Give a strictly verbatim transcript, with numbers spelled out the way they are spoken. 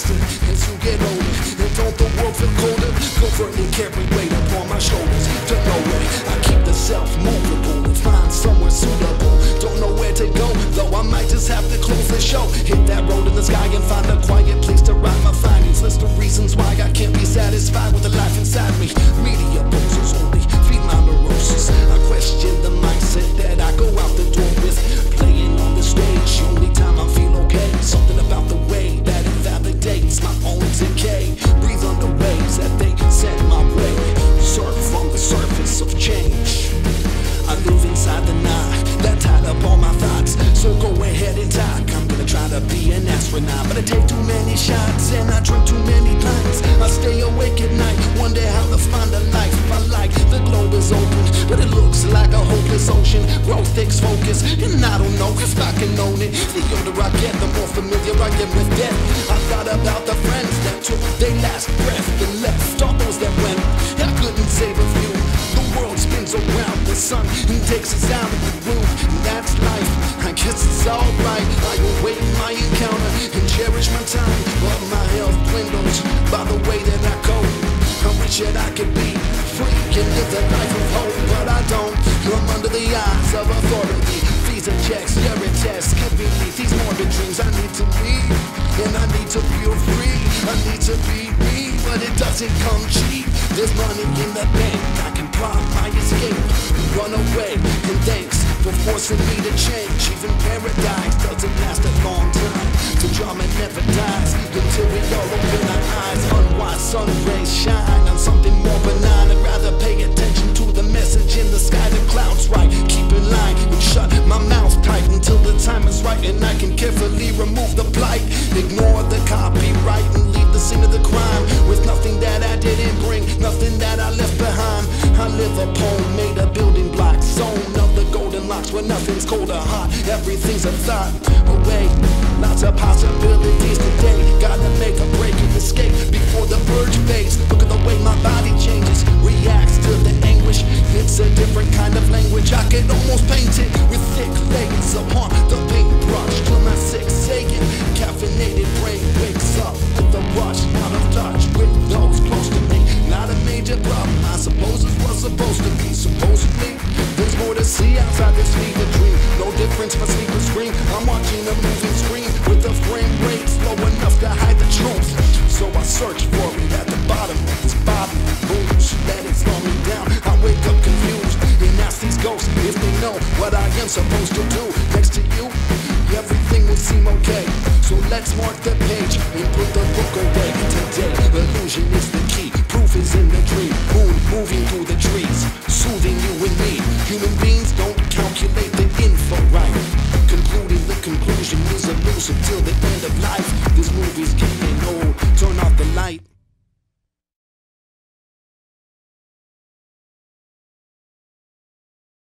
faster as you get older. And don't the world feel colder? Covertly carry weight upon my shoulders to nowhere. I keep the self movable and find somewhere suitable. Don't know where to go, though I might just have to close the show. Hit that road in the sky and find a quiet place to write my findings. List of reasons why I can't be satisfied with the life inside me. Media poses only feed my neurosis. I question the mindset that I go out the door with. Playing on the stage, only time I feel okay. Something about the way that it validates my own decay. Breathe on the waves that they send my way. Surf on the surface of change. I live inside the night that tied up all my thoughts. So go ahead and talk. I'm gonna try to be an astronaut, but I take too many shots and I drink too many pints. I stay awake at night, wonder how to find a life I like. The globe is open, but it looks like a hopeless ocean. Growth takes focus, and I don't know if I can own it. The older I get, the more familiar I get with death. I thought about the friends that took their last breath and left all those that went. I couldn't save a few. The world spins around the sun and takes us out of the room. That's life, I guess it's alright. I await my encounter and cherish my time, but my health dwindles by the way that I go. I wish that I could be free and live the life of hope, but I don't. I'm under the eyes of authority. Visa checks, urine tests, giving me these morbid dreams. I need to leave, and I need to feel free. I need to be me, but it doesn't come cheap. There's money in the bank, I can plot my escape, run away, and thanks for forcing me to change. Even paradise doesn't last a long time, so drama never dies until we all open our eyes. Unwise sun rays shine on something more benign. I'd rather pay attention to the message in the sky. The clouds right, keep in line and shut my mouth tight until the time is right and I can carefully remove the blight. Ignore the copyright and leave the scene of the crime with nothing that I didn't bring, nothing that I left behind. I live a poem made of building blocks, zone of the golden locks where nothing's cold or hot, everything's a thought away. Lots of possibilities today. Gotta make a break and escape before the urge fades. Look at the way my body changes, reacts to the anguish. It's a different kind of language. I could almost paint it with thick layers upon the paintbrush till my six saying caffeinated brain wakes up with a rush, out of touch with those close to me. Not a major problem, I suppose it was supposed to be. Supposedly, there's more to see outside this fever dream. No difference for sleep or scream. I'm watching a moving screen with a frame rate slow enough to hide the truth. So I search for it at the bottom of this bottom booze that it's slow me down. I wake up confused and ask these ghosts if they know what I am supposed to do. Next to you, everything will seem okay. So let's mark the page and put the book away. Today, illusion is the key. Proof is in the dream. Moon moving through the trees, soothing you and me. Human beings don't calculate the info right. Concluding the conclusion is elusive till the end of life.